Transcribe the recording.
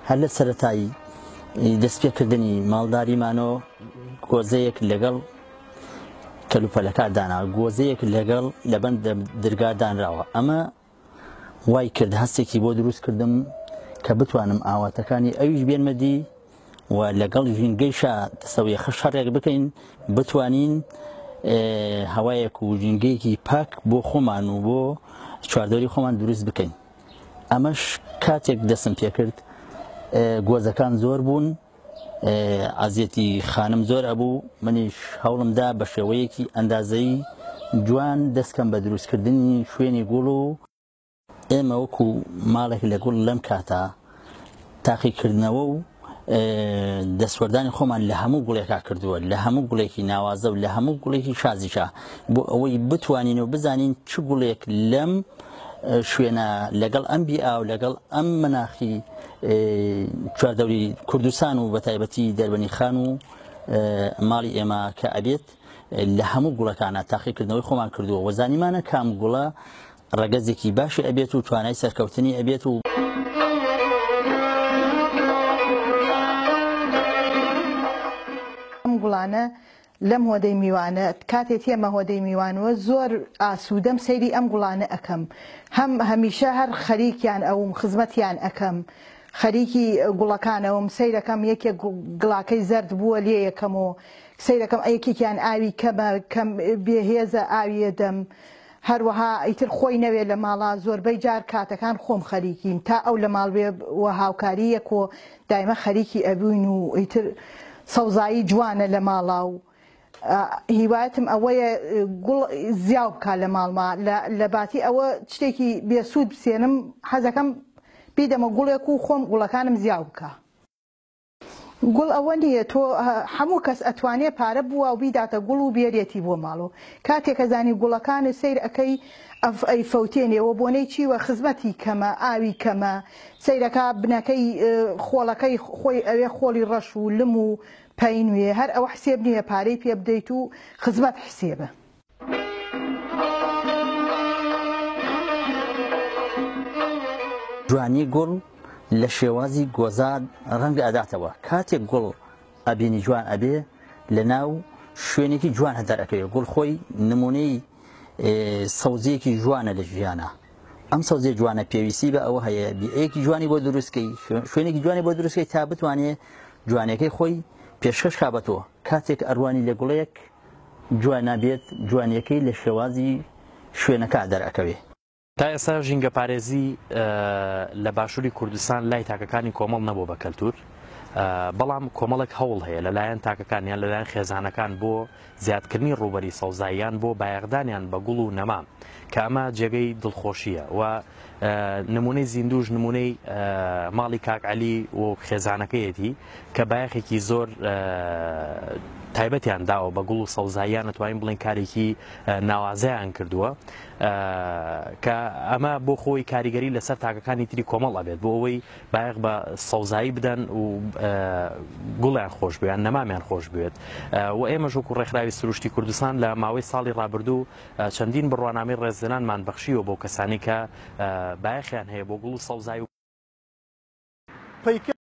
هەر لە سەرەتایی دەستپێکردنی ماڵداریمانەوە گۆزەیەک لەگەڵ کەلوپەلەکە دانا، گۆزەیەک لەگەڵ لەبەند دەرگا دانراوە. ئەمە وای کرد هەستێکی بۆ دروستکردم کە بتوانم ئاواتەکانی ئەویش بێنمەدی و لەگەڵ ژینگەیشە دەسەویە خەشەڕێک بکەین، بتوانین هەوایەک و ژینگەیەکی پاک بۆ خۆمان و بۆ چواردەوری خۆمان دروست بکەین. ئەمەش کاتێک دەسم پێ کرد گۆزەکان زۆر بوون، عەزیەتی خانم زۆر ئەبوو، منیش هەوڵمدا بە شێوەیەکی ئەندازەی جوان دەستکەم بە دروستکردنی شوێنی گوڵ و ئێمە وەکو ماڵێک لە گوڵ لەم کاتە تاقیکردنەوە و دەسوەردانی خۆمان لە هەموو گوڵێکا کردووە، لە هەموو گوڵێکی ناوازە و لە هەموو گوڵێکی شازیشە، بۆ ئەوەی بتوانین و بزانین چ گوڵێک لەم شوێنە لەگەڵ ئەم بیئا و لەگەڵ ئەم مەناخی چواردەوری کوردستان و بە تایبەتی دەربەنی خان و ماڵی ئێمە کە ئەبێت لە هەموو گوڵەکانە تاقیکردنەوەی خۆمان کردووە و زانیمانە کام گوڵە ڕەگەزێکی باشی ئەبێت و توانای سەرکەوتنی ئەبێت و ئەم گوڵانە لەم هۆدەی میوانە کاتێک تێمە هۆدەی میوانەوە زۆر ئاسوودەم سەیری ئەم گوڵانە ئەەکەم، هەمیشە هەر خەریکیان ئەوم خزمەتیان ئەەکەم، خەریکی گوڵەکانەوەم سەیرەکەم یەکێک گڵاکەی زەرد بووە لێ یەکەم و سەیرەکەم یەکێکیان ئاوی کەم بێهێزە ئاویە دەم، هەروەها ئیتر خۆی نەوێت لە ماڵا زۆربەی جار کاتەکان خۆم خەریکیم تا ئەو لە ماڵ بێ وە هاوکاریەک و دایمە خەریکی ئەبووین و ئیتر سەوزایی جوانە لە ماڵا و هیوایەتم ئەوەیە گوڵ زیاو بکە لە ماڵما لە باتی ئەوە شتێکی بێسوود بسێنم حەزەکەم بیدەمە گوڵێک و خۆم گوڵەکانم زیاو بکە. گوڵ ئەوە نییە تۆ هەموو کەس ئەتوانێ پارە بووە و بیداتە گوڵ و بێرێتی بۆ ماڵەوە، کاتێک ئەزانی گوڵەکانت سیر ئەەکەی ئەی فەوتێنێەوە بۆنەی چیوە خزمەتی کەمە ئاوی کەمە سیرەکە بنەکەی خۆڵەکەی خۆی ئەوێ خۆڵی ڕەش و لم و پەینوێ هەر ئەوە حسێب نییە پارەی پێ بدەیت و خزمەت حسێبە. جوانی گوڵ لە شێوازی گۆزاد ڕەنگە ئەداتەوە، کاتێک گوڵ ئەبینی جوان ئەبێ لە ناو شوێنێکی جوان هەدار ئەکەوێت. گوڵ خۆی نمونەی سەوزەیەکی جوانە لە ژیانە، ئەم سەوزەیە جوانە پێویستی بە ئەوە هەیە بیئەیەکی جوانی بۆ دروستکەی، شوێنێکی جوانی بۆ دروستکەی تا بتوانێت جوانەکەی خۆی پێشکەش کابەتەوە. کاتێک ئەروانی لە گوڵەیەک جوان نابێت جوانیەکەی لە شێوازی شوێنەکە دەرەکەوێت. تا ئێستا ژینگە پارێزی لە باشووری کوردستان لای تاکەکانی کۆمەڵ نەبوو بە کەلتور، بەڵام کۆمەڵێک هەوڵ هەیە لەلایەن تاکەکانیان لەلایەن خێزانەکان بۆ زیادکردنی ڕوبەری سەوزاییان بۆ بایەغدانیان بە گوڵ و نەما کە ئەمە جێگەی دڵخۆشیە و نمونەی زیندوش نمونەی ماڵی کاک عەلی و خێزانەکەیەتی کە بایەخێکی زۆر تایبەتیان داوە بە گوڵ و سەوزاییان نتوانین بڵێن کارێکی ناوازەیان کردووە کە ئەمە بۆ خۆی کاریگەری لەسەر تاکەکانی تری کۆمەڵ ئەبێت بۆ ئەوەی بایەخ بە سەوزایی بدەن و گوڵیان خۆش بێت نەمامیان خۆش بێت و ئێمە ژووکو ڕێکخراوی سروشتی کوردستان لە ماوەی ساڵی ڕابردوو چەندین بڕوانامەی ڕێزدەنانمان بەخشیوە بۆ کەسانی کە بایەخیان هەیە بۆ گوڵ و سەوزایی